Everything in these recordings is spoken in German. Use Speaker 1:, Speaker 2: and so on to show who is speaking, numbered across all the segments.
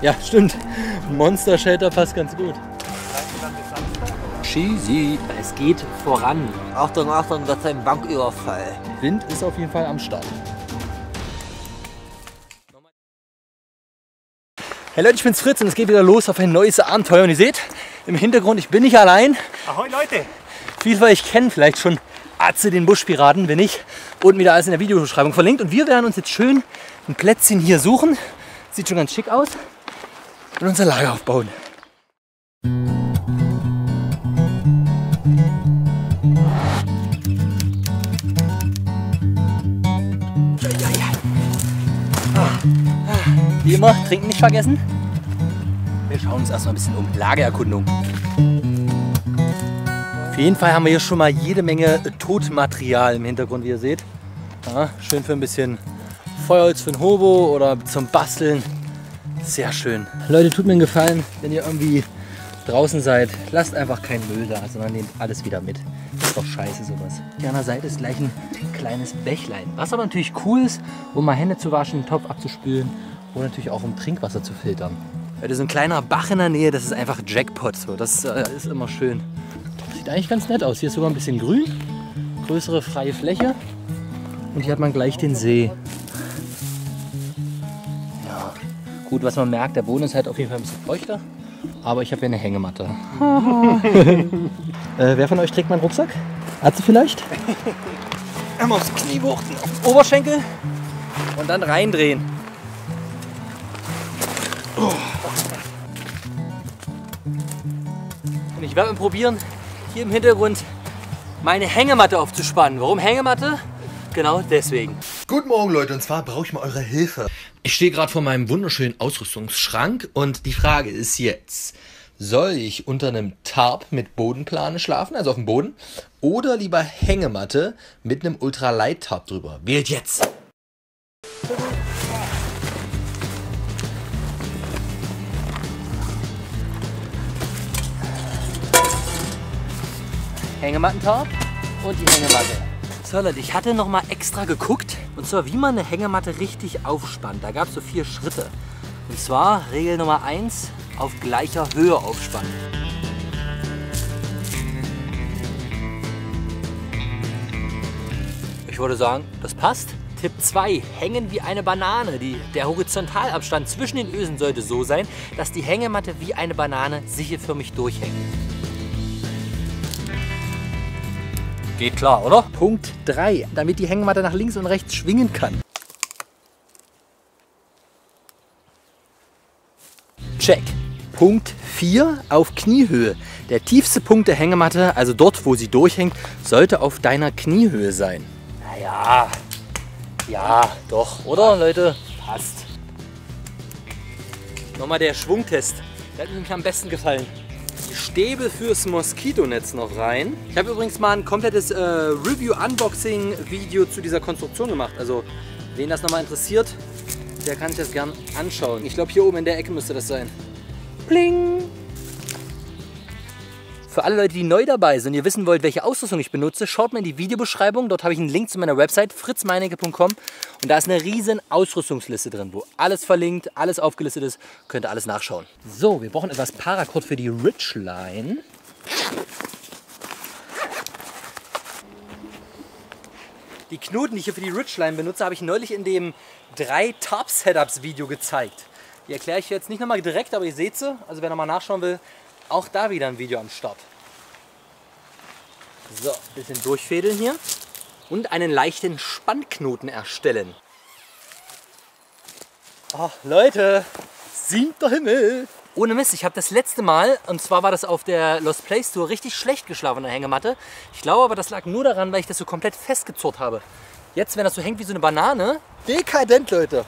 Speaker 1: Ja, stimmt. Monster Shelter passt ganz gut. Cheesy. Es geht voran.
Speaker 2: Achtung, Achtung, das ist ein Banküberfall.
Speaker 1: Wind ist auf jeden Fall am Start. Hey Leute, ich bin's Fritz und es geht wieder los auf ein neues Abenteuer. Und ihr seht im Hintergrund, ich bin nicht allein.
Speaker 3: Ahoi Leute!
Speaker 1: Viele von euch kennen vielleicht schon Atze, den Buschpiraten, bin ich. Unten wieder alles in der Videobeschreibung verlinkt. Und wir werden uns jetzt schön ein Plätzchen hier suchen. Sieht schon ganz schick aus. Und unser Lager aufbauen. Wie immer, trinken nicht vergessen. Wir schauen uns erstmal ein bisschen um. Lagererkundung. Auf jeden Fall haben wir hier schon mal jede Menge Totmaterial im Hintergrund, wie ihr seht. Ja, schön für ein bisschen Feuerholz für ein Hobo oder zum Basteln. Sehr schön. Leute, tut mir einen Gefallen, wenn ihr irgendwie draußen seid, lasst einfach keinen Müll da, sondern nehmt alles wieder mit. Das ist doch scheiße sowas. Hier an der Seite ist gleich ein kleines Bächlein. Was aber natürlich cool ist, um mal Hände zu waschen, einen Topf abzuspülen oder natürlich auch um Trinkwasser zu filtern. Da ist ein kleiner Bach in der Nähe, das ist einfach Jackpot. So. Das ist immer schön. Sieht eigentlich ganz nett aus. Hier ist sogar ein bisschen grün, größere freie Fläche und hier hat man gleich den See. Ja, gut, was man merkt, der Boden ist halt auf jeden Fall ein bisschen feuchter, aber ich habe hier eine Hängematte. Wer von euch trägt meinen Rucksack? Atze vielleicht? Einmal aufs Knie wuchten, auf den Oberschenkel und dann reindrehen. Oh. Und ich werde mal probieren, hier im Hintergrund meine Hängematte aufzuspannen. Warum Hängematte? Genau deswegen.
Speaker 4: Guten Morgen Leute, und zwar brauche ich mal eure Hilfe.
Speaker 1: Ich stehe gerade vor meinem wunderschönen Ausrüstungsschrank und die Frage ist jetzt, soll ich unter einem Tarp mit Bodenplane schlafen, also auf dem Boden, oder lieber Hängematte mit einem Ultralight-Tarp drüber? Wählt jetzt! Hängematten-Tarp und die Hängematte. So Leute, ich hatte noch mal extra geguckt, und zwar wie man eine Hängematte richtig aufspannt. Da gab es so 4 Schritte. Und zwar Regel Nummer 1, auf gleicher Höhe aufspannen. Ich würde sagen, das passt. Tipp 2, hängen wie eine Banane. Der Horizontalabstand zwischen den Ösen sollte so sein, dass die Hängematte wie eine Banane sichelförmig durchhängt. Geht klar, oder? Punkt 3, damit die Hängematte nach links und rechts schwingen kann. Check. Punkt 4, auf Kniehöhe. Der tiefste Punkt der Hängematte, also dort, wo sie durchhängt, sollte auf deiner Kniehöhe sein. Naja, ja, doch, oder Leute? Passt. Nochmal der Schwungtest. Der hat mir am besten gefallen. Die Stäbe fürs Moskitonetz noch rein. Ich habe übrigens mal ein komplettes Review-Unboxing-Video zu dieser Konstruktion gemacht. Also, wen das nochmal interessiert, der kann sich das gern anschauen. Ich glaube, hier oben in der Ecke müsste das sein. Pling! Für alle Leute, die neu dabei sind und ihr wissen wollt, welche Ausrüstung ich benutze, schaut mal in die Videobeschreibung. Dort habe ich einen Link zu meiner Website fritzmeinecke.com und da ist eine riesen Ausrüstungsliste drin, wo alles verlinkt, alles aufgelistet ist. Könnt ihr alles nachschauen. So, wir brauchen etwas Paracord für die Ridgeline. Die Knoten, die ich hier für die Ridgeline benutze, habe ich neulich in dem 3 Tarp-Setups Video gezeigt. Die erkläre ich jetzt nicht nochmal direkt, aber ihr seht sie. Also wer nochmal nachschauen will, auch da wieder ein Video am Start. So, ein bisschen durchfädeln hier. Und einen leichten Spannknoten erstellen. Oh, Leute, 7. Himmel. Ohne Mist, ich habe das letzte Mal, und zwar war das auf der Lost Place Tour, richtig schlecht geschlafen in der Hängematte. Ich glaube aber, das lag nur daran, weil ich das so komplett festgezurrt habe. Jetzt, wenn das so hängt wie so eine Banane, dekadent, Leute.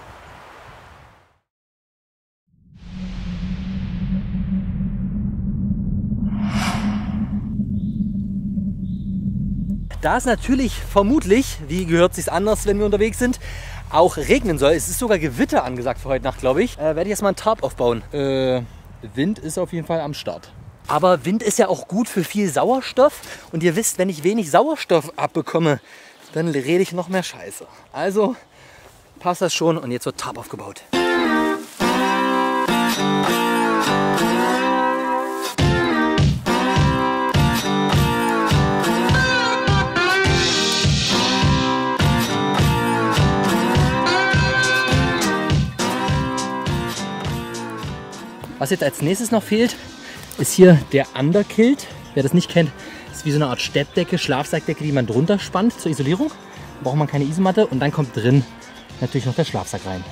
Speaker 1: Da es natürlich vermutlich, wie gehört sich's anders, wenn wir unterwegs sind, auch regnen soll, es ist sogar Gewitter angesagt für heute Nacht, glaube ich, werde ich jetzt mal einen Tarp aufbauen. Wind ist auf jeden Fall am Start. Aber Wind ist ja auch gut für viel Sauerstoff. Und ihr wisst, wenn ich wenig Sauerstoff abbekomme, dann rede ich noch mehr Scheiße. Also passt das schon und jetzt wird Tarp aufgebaut. Was jetzt als nächstes noch fehlt, ist hier der Underkilt. Wer das nicht kennt, ist wie so eine Art Steppdecke, Schlafsackdecke, die man drunter spannt zur Isolierung. Da braucht man keine Isomatte und dann kommt drin natürlich noch der Schlafsack rein.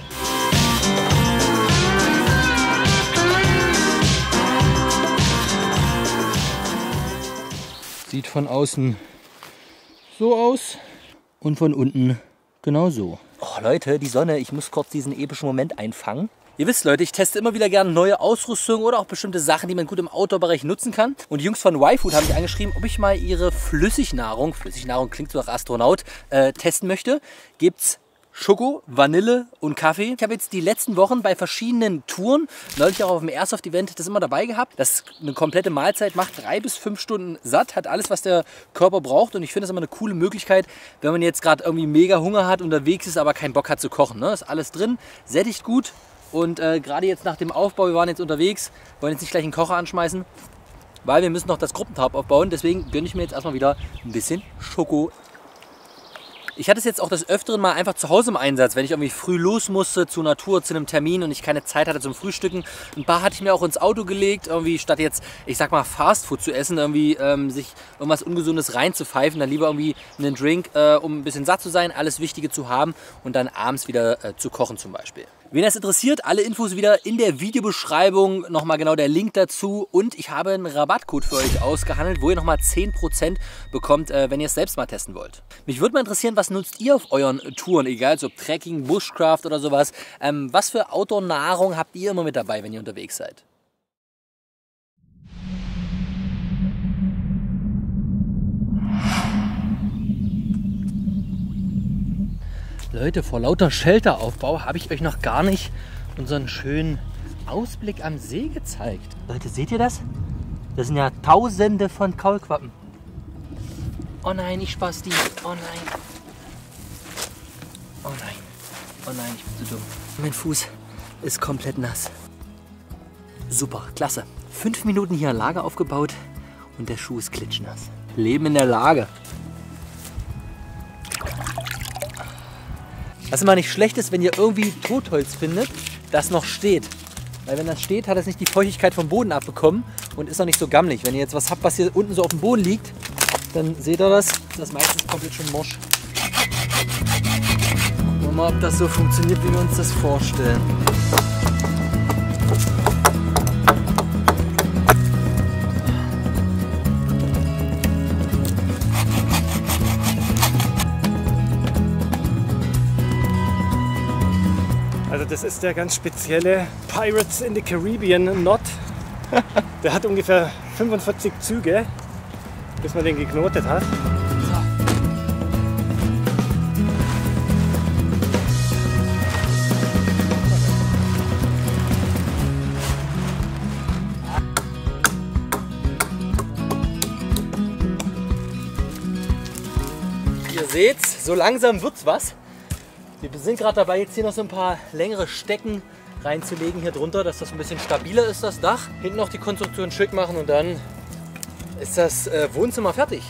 Speaker 1: Sieht von außen so aus und von unten genau so. Oh Leute, die Sonne, ich muss kurz diesen epischen Moment einfangen. Ihr wisst Leute, ich teste immer wieder gerne neue Ausrüstung oder auch bestimmte Sachen, die man gut im Outdoor-Bereich nutzen kann. Und die Jungs von Y-Food haben mich angeschrieben, ob ich mal ihre Flüssignahrung klingt so nach Astronaut, testen möchte. Gibt's Schoko, Vanille und Kaffee. Ich habe jetzt die letzten Wochen bei verschiedenen Touren, neulich auch auf dem Airsoft-Event, das immer dabei gehabt. Das eine komplette Mahlzeit macht 3 bis 5 Stunden satt, hat alles, was der Körper braucht. Und ich finde das immer eine coole Möglichkeit, wenn man jetzt gerade irgendwie mega Hunger hat, unterwegs ist, aber keinen Bock hat zu kochen. Ne? Ist alles drin, sättigt gut. Und gerade jetzt nach dem Aufbau, wir waren jetzt unterwegs, wollen jetzt nicht gleich einen Kocher anschmeißen, weil wir müssen noch das Gruppentarp aufbauen. Deswegen gönne ich mir jetzt erstmal wieder ein bisschen Schoko. Ich hatte es jetzt auch des Öfteren mal einfach zu Hause im Einsatz, wenn ich irgendwie früh los musste zur Natur, zu einem Termin und ich keine Zeit hatte zum Frühstücken. Ein paar hatte ich mir auch ins Auto gelegt, irgendwie statt jetzt, ich sag mal, Fastfood zu essen, irgendwie sich irgendwas Ungesundes reinzupfeifen, dann lieber irgendwie einen Drink, um ein bisschen satt zu sein, alles Wichtige zu haben und dann abends wieder zu kochen zum Beispiel. Wen das interessiert, alle Infos wieder in der Videobeschreibung, nochmal genau der Link dazu und ich habe einen Rabattcode für euch ausgehandelt, wo ihr nochmal 10% bekommt, wenn ihr es selbst mal testen wollt. Mich würde mal interessieren, was nutzt ihr auf euren Touren, egal ob Trekking, Bushcraft oder sowas, was für Outdoor-Nahrung habt ihr immer mit dabei, wenn ihr unterwegs seid? Leute, vor lauter Shelteraufbau habe ich euch noch gar nicht unseren schönen Ausblick am See gezeigt. Leute, seht ihr das? Das sind ja Tausende von Kaulquappen. Oh nein, ich spasti. Oh nein. Oh nein. Oh nein, ich bin zu dumm. Mein Fuß ist komplett nass. Super, klasse. 5 Minuten hier ein Lager aufgebaut und der Schuh ist klitschnass. Leben in der Lage. Was immer nicht schlecht ist, wenn ihr irgendwie Totholz findet, das noch steht. Weil wenn das steht, hat es nicht die Feuchtigkeit vom Boden abbekommen und ist noch nicht so gammelig. Wenn ihr jetzt was habt, was hier unten so auf dem Boden liegt, dann seht ihr das. Das ist meistens komplett schon morsch. Gucken wir mal, ob das so funktioniert, wie wir uns das vorstellen.
Speaker 3: Also das ist der ganz spezielle Pirates in the Caribbean Knot. Der hat ungefähr 45 Züge, bis man den geknotet hat.
Speaker 1: Ihr seht's, so langsam wird's was. Wir sind gerade dabei, jetzt hier noch so ein paar längere Stecken reinzulegen hier drunter, dass das ein bisschen stabiler ist, das Dach. Hinten noch die Konstruktion schick machen und dann ist das Wohnzimmer fertig.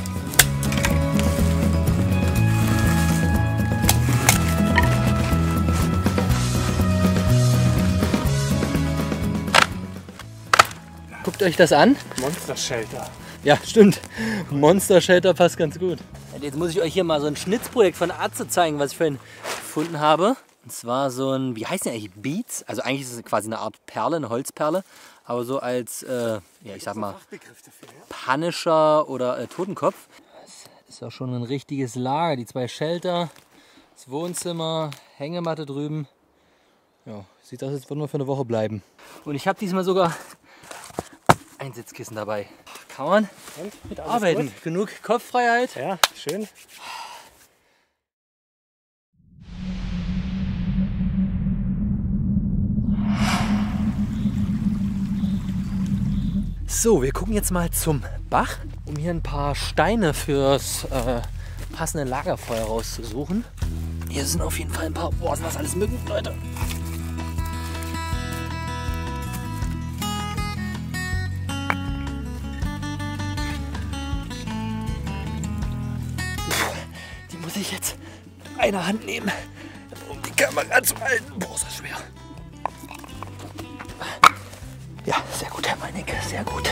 Speaker 1: Guckt euch das an.
Speaker 3: Monster Shelter.
Speaker 1: Ja, stimmt. Monster Shelter passt ganz gut. Jetzt muss ich euch hier mal so ein Schnitzprojekt von Atze zeigen, was ich vorhin gefunden habe. Und zwar so ein, wie heißt der eigentlich? Beads? Also eigentlich ist es quasi eine Art Perle, eine Holzperle. Aber so als, ja ich sag mal, Punisher oder Totenkopf. Das ist auch schon ein richtiges Lager. Die 2 Shelter, das Wohnzimmer, Hängematte drüben. Ja, sieht aus, als würde nur für eine Woche bleiben. Und ich habe diesmal sogar ein Sitzkissen dabei. Kann man mitarbeiten. Gut? Genug Kopffreiheit.
Speaker 3: Ja, schön.
Speaker 1: So, wir gucken jetzt mal zum Bach, um hier ein paar Steine fürs passende Lagerfeuer rauszusuchen. Hier sind auf jeden Fall ein paar. Boah, sind das alles Mücken, Leute. Die muss ich jetzt mit einer Hand nehmen, um die Kamera zu halten. Boah, ist das schwer. Technik, sehr gut.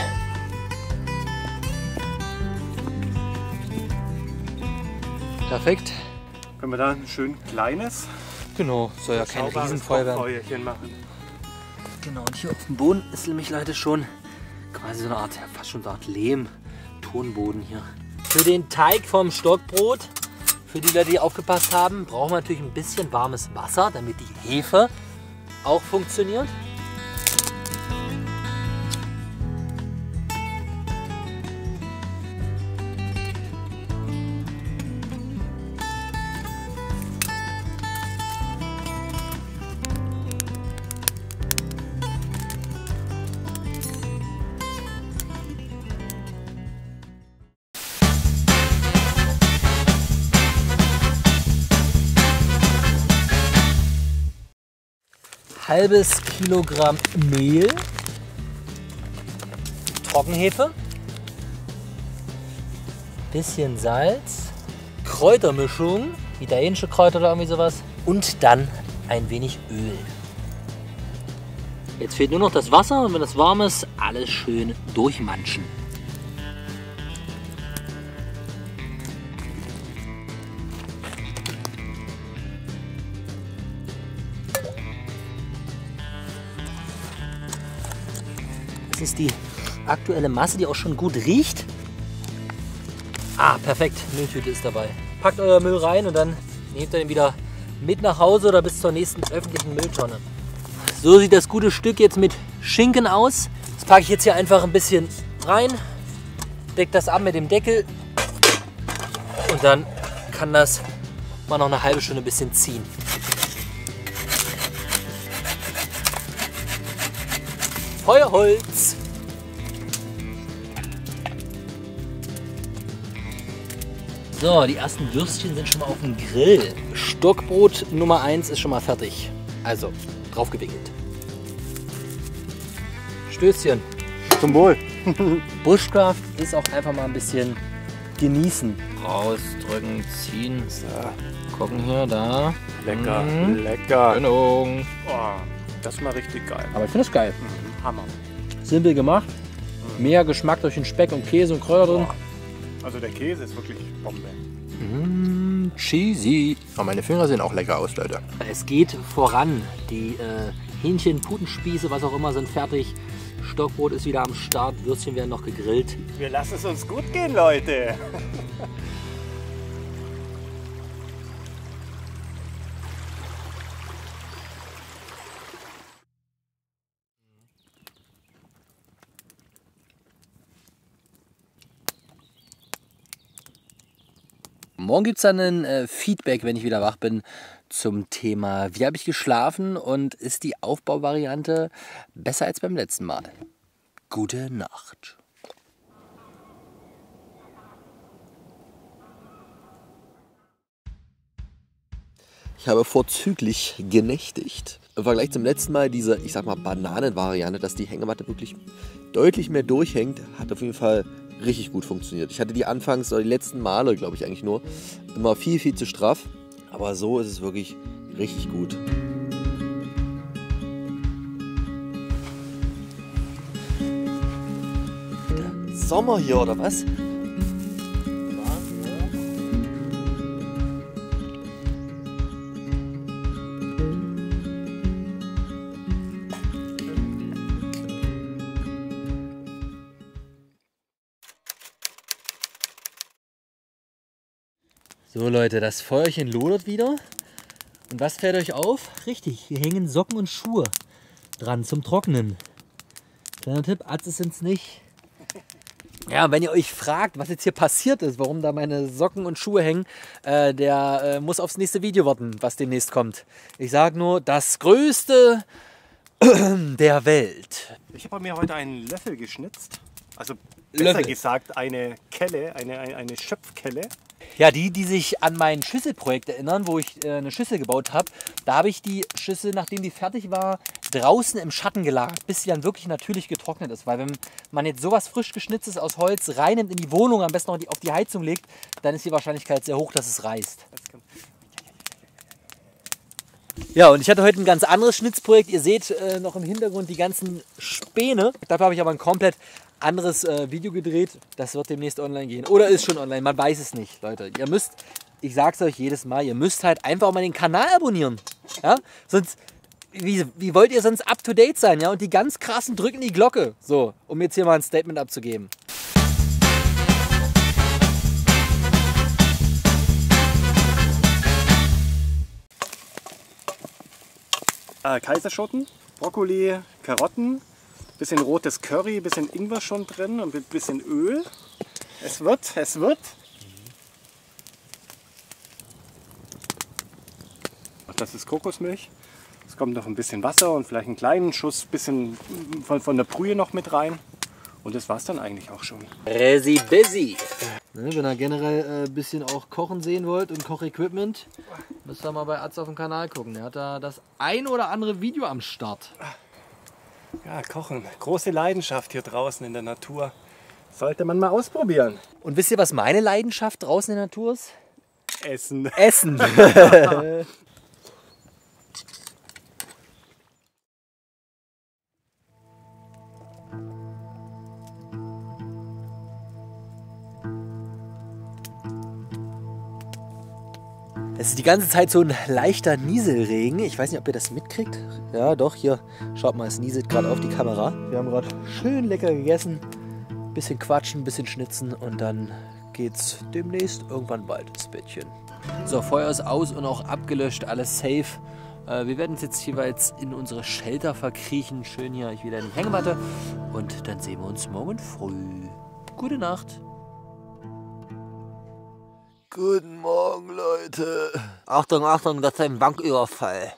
Speaker 1: Perfekt.
Speaker 3: Können wir da ein schön kleines,
Speaker 1: Genau, soll ja kein Riesenfeuer werden.
Speaker 3: Feuerchen machen.
Speaker 1: Genau, und hier auf dem Boden ist nämlich leider schon quasi so eine Art, ja, fast schon so eine Art Lehm-Tonboden hier. Für den Teig vom Stockbrot, für die Leute, die aufgepasst haben, brauchen wir natürlich ein bisschen warmes Wasser, damit die Hefe auch funktioniert. Halbes Kilogramm Mehl, Trockenhefe, bisschen Salz, Kräutermischung, italienische Kräuter oder irgendwie sowas und dann ein wenig Öl. Jetzt fehlt nur noch das Wasser und wenn das warm ist, alles schön durchmanschen. Das ist die aktuelle Masse, die auch schon gut riecht. Ah, perfekt. Mülltüte ist dabei. Packt euer Müll rein und dann nehmt ihr ihn wieder mit nach Hause oder bis zur nächsten öffentlichen Mülltonne. So sieht das gute Stück jetzt mit Schinken aus. Das packe ich jetzt hier einfach ein bisschen rein, decke das ab mit dem Deckel und dann kann das mal noch eine halbe Stunde ein bisschen ziehen. Feuerholz. So, die ersten Würstchen sind schon mal auf dem Grill. Stockbrot Nummer 1 ist schon mal fertig. Also, drauf gewickelt. Stößchen.
Speaker 3: Zum Wohl.
Speaker 1: Bushcraft ist auch einfach mal ein bisschen genießen. Rausdrücken, ziehen. So. Gucken hier, da.
Speaker 3: Lecker, lecker.
Speaker 1: Genau.
Speaker 3: Oh, das ist mal richtig geil.
Speaker 1: Aber ich finde es geil.
Speaker 3: Hammer.
Speaker 1: Simpel gemacht. Mehr Geschmack durch den Speck und Käse und Kräuter drin.
Speaker 3: Also der Käse ist wirklich Bombe.
Speaker 1: Cheesy.
Speaker 4: Oh, meine Finger sehen auch lecker aus, Leute.
Speaker 1: Es geht voran. Die Hähnchen, Putenspieße, was auch immer, sind fertig. Stockbrot ist wieder am Start. Würstchen werden noch gegrillt.
Speaker 3: Wir lassen es uns gut gehen, Leute.
Speaker 1: Morgen gibt es dann ein Feedback, wenn ich wieder wach bin, zum Thema, wie habe ich geschlafen und ist die Aufbauvariante besser als beim letzten Mal? Gute Nacht.
Speaker 4: Ich habe vorzüglich genächtigt. Im Vergleich zum letzten Mal diese, ich sag mal, Bananenvariante, dass die Hängematte wirklich deutlich mehr durchhängt, hat auf jeden Fall richtig gut funktioniert. Ich hatte die anfangs, oder die letzten Male, glaube ich eigentlich nur, immer viel, viel zu straff. Aber so ist es wirklich richtig gut. Der Sommer hier, oder was?
Speaker 1: So Leute, das Feuerchen lodert wieder. Und was fällt euch auf? Richtig, hier hängen Socken und Schuhe dran zum Trocknen. Kleiner Tipp, Atzes sind's nicht. Ja, wenn ihr euch fragt, was jetzt hier passiert ist, warum da meine Socken und Schuhe hängen, der muss aufs nächste Video warten, was demnächst kommt. Ich sage nur, das Größte der Welt.
Speaker 3: Ich habe mir heute einen Löffel geschnitzt. Also
Speaker 1: Löffel.
Speaker 3: besser gesagt eine Kelle, eine Schöpfkelle.
Speaker 1: Ja, die sich an mein Schüsselprojekt erinnern, wo ich eine Schüssel gebaut habe, da habe ich die Schüssel, nachdem die fertig war, draußen im Schatten gelagert, bis sie dann wirklich natürlich getrocknet ist. Weil wenn man jetzt sowas frisch geschnitztes aus Holz reinnimmt in die Wohnung, am besten noch auf die Heizung legt, dann ist die Wahrscheinlichkeit sehr hoch, dass es reißt. Ja, und ich hatte heute ein ganz anderes Schnitzprojekt. Ihr seht noch im Hintergrund die ganzen Späne. Dafür habe ich aber ein komplett anderes Video gedreht. Das wird demnächst online gehen. Oder ist schon online, man weiß es nicht, Leute. Ihr müsst, ich sag's euch jedes Mal, ihr müsst halt einfach mal den Kanal abonnieren. Ja? Sonst, wie wollt ihr sonst up to date sein? Ja? Und die ganz krassen drücken die Glocke. So, um jetzt hier mal ein Statement abzugeben.
Speaker 3: Kaiserschoten, Brokkoli, Karotten, bisschen rotes Curry, bisschen Ingwer schon drin und ein bisschen Öl. Es wird. Das ist Kokosmilch. Es kommt noch ein bisschen Wasser und vielleicht einen kleinen Schuss bisschen von der Brühe noch mit rein. Und das war's dann eigentlich auch schon.
Speaker 1: Resi busy. Ne, wenn ihr generell ein bisschen auch Kochen sehen wollt und Kochequipment, müsst ihr mal bei Atz auf dem Kanal gucken. Der hat da das ein oder andere Video am Start.
Speaker 3: Ja, Kochen. Große Leidenschaft hier draußen in der Natur. Sollte man mal ausprobieren.
Speaker 1: Und wisst ihr, was meine Leidenschaft draußen in der Natur ist?
Speaker 3: Essen.
Speaker 1: Essen. Es ist die ganze Zeit so ein leichter Nieselregen. Ich weiß nicht, ob ihr das mitkriegt. Ja, doch, hier, schaut mal, es nieselt gerade auf die Kamera. Wir haben gerade schön lecker gegessen. Bisschen quatschen, bisschen schnitzen und dann geht's demnächst irgendwann bald ins Bettchen. So, Feuer ist aus und auch abgelöscht, alles safe. Wir werden uns jetzt jeweils in unsere Shelter verkriechen. Schön hier wieder in die Hängematte. Und dann sehen wir uns morgen früh. Gute Nacht.
Speaker 4: Guten Morgen, Leute.
Speaker 2: Achtung, Achtung, das ist ein Banküberfall.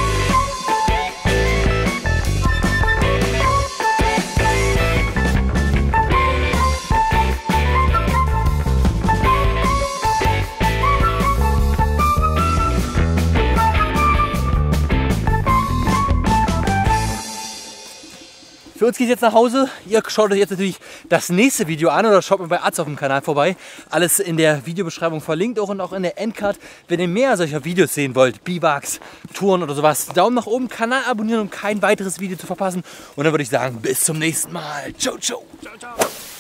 Speaker 1: Für uns geht es jetzt nach Hause. Ihr schaut euch jetzt natürlich das nächste Video an oder schaut mal bei Atz auf dem Kanal vorbei. Alles in der Videobeschreibung verlinkt auch und auch in der Endcard. Wenn ihr mehr solcher Videos sehen wollt, Biwaks, Touren oder sowas, Daumen nach oben, Kanal abonnieren, um kein weiteres Video zu verpassen. Und dann würde ich sagen, bis zum nächsten Mal. Ciao, ciao.
Speaker 3: Ciao, ciao.